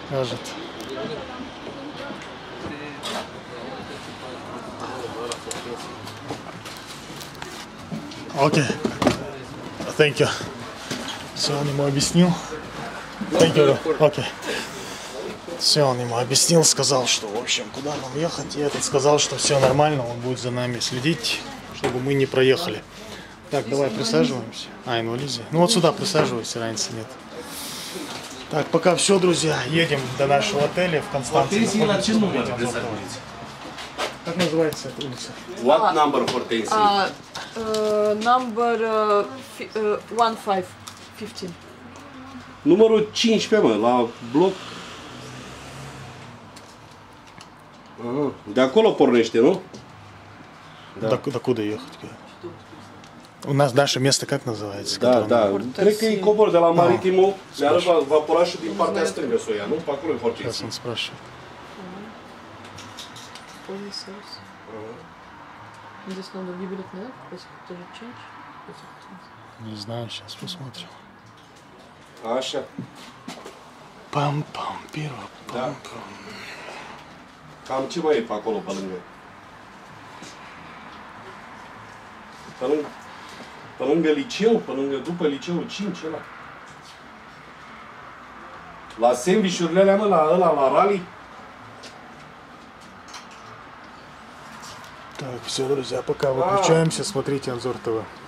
скажет. Окей. Thank you. Все, он ему объяснил. Thank you. Окей. Все, он ему объяснил, сказал, что, в общем, куда нам ехать. И этот сказал, что все нормально, он будет за нами следить, чтобы мы не проехали. Так, давай присаживаемся. Инвализе. Ну вот сюда присаживайся, разницы нет. Так, пока все, друзья, едем до нашего отеля в Констанции. Как называется эта улица? What number for Tennessee? Number 15. Numărul 15, mă, la bloc. Aha, de acolo pornește, nu? Да. Докуда ехать? У нас наше место как называется? Da, da. Cred că e cobor de la Maritimul, le arăt vaporașul din partea stângă să o ia, nu? Pe acolo e Hortensia. Сейчас он спрашивает. Здесь надо выбрать, да? Тоже change. Не знаю, сейчас посмотрим. Așa. Пам-пам, первый Da. пам-пам. Cam ce mai e pe acolo, pe lângă? Pe lângă liceu, pe lângă, după liceul 5, ăla. La sandwich-urile alea, mă, la ăla, la rally. Так, все, друзья, пока выключаемся, смотрите Анзор ТВ.